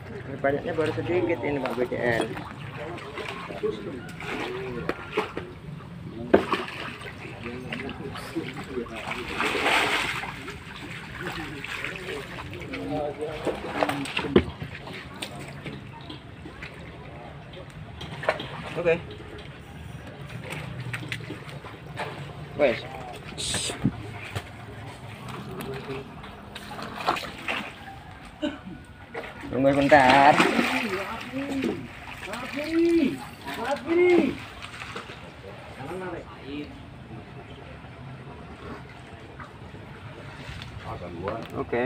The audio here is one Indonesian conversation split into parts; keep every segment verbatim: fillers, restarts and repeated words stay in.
Banyaknya baru sedikit ini Pak B C N. Oke. Okay. Wes. Tunggu bentar. Oke.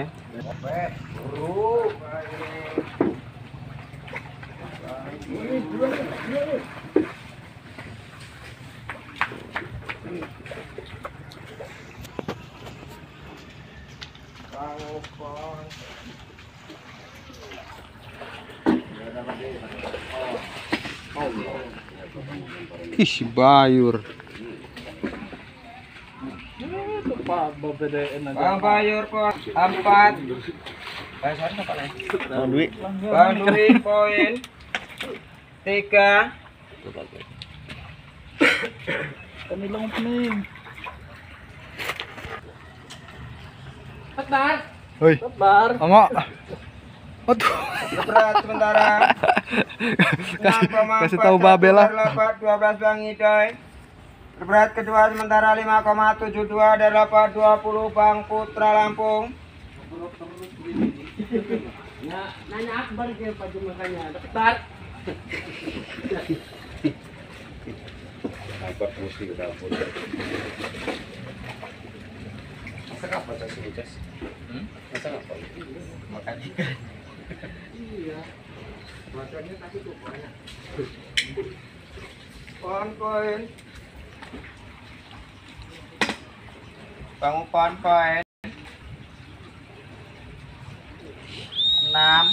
Ih, bayur. Bang bayur pon empat. Bayar apa nih? Bang duit. Bang duit poin tiga. Kami lang pening. Tebar. Hoi. Tebar. Ama. Aduh. Berat sementara. kasih kasih tahu Babel lah. dua belas Bang Idoy. Berat kedua sementara lima koma tujuh dua dari dapat dua puluh Bang Putra Lampung. Ya, nanya akbar dia Pak makanya. Tebar. Nampak musik ke dapur. Masak apa tadi Ucas? Hmm? Masak apa? Makan ikan. Iya. Makannya tadi tuh banyak. Poin poin. Bangun poin poin. Enam.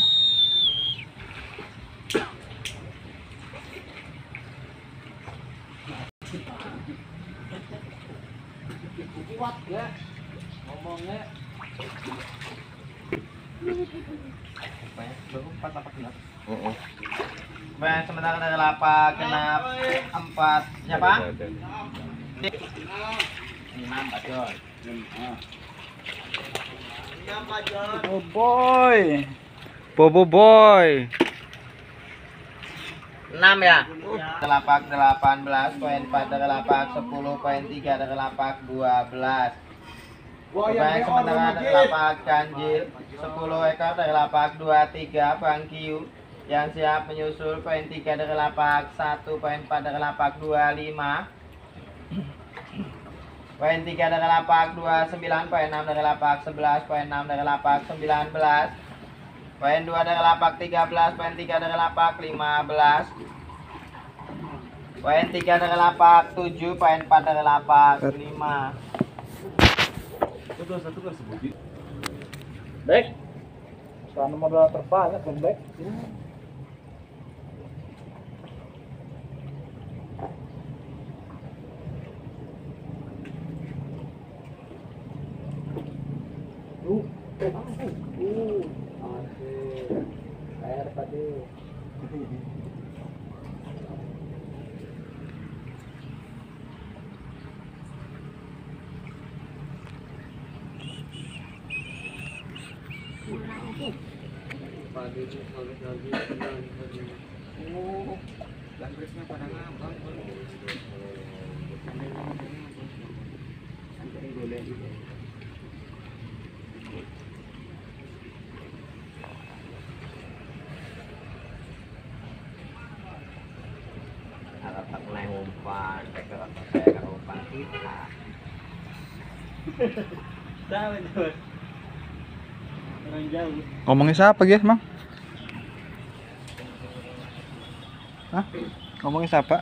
Kuat ya ngomongnya. Baru empat apa genap? Heeh. Baik, sementara dari lapak genap empat. Siapa? Enam Pak Jon. Enam Pak Jon. Oh boy. Bobo boy. Enam ya? Lapak delapan belas poin empat dari lapak sepuluh poin tiga dari lapak dua belas. Baik, sementara dari lapak ganjil sepuluh ekor dari lapak dua puluh tiga Bang Kiu yang siap menyusul poin tiga dari lapak satu poin empat dari lapak dua puluh lima. Poin tiga dari lapak dua puluh sembilan poin enam dari lapak sebelas poin enam dari lapak sembilan belas. Poin dua dari lapak tiga belas poin tiga dari lapak lima belas. Poin tiga dari lapak tujuh poin empat dari lapak lima. Itu satu kan sebut. Baik. Sana modal terbanyak kan, Baik. Uh, uh, asik. Air tadi. Oh, gandresnya pada ngambang. Sampai golek itu. Harap tak naik umpan, saya kan umpan kita. Tahu itu. Orang jauh. Ngomongin siapa, guys, Mang? Hah? Ngomongin siapa?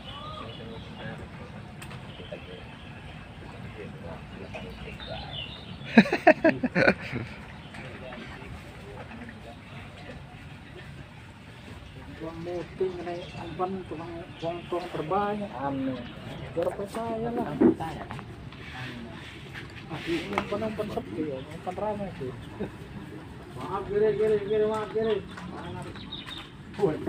Uang meeting naik umpan tuang uang tuang terbanyak aneh. Berapa saya lah. Ah, ini umpan umpan sepi ya, umpan ramai sih. Maaf kiri kiri kiri maaf kiri. Woi.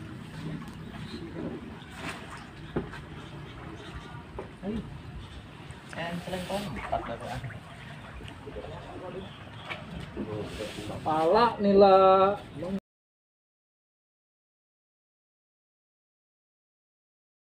Enteng kan empat dah. Kepala nila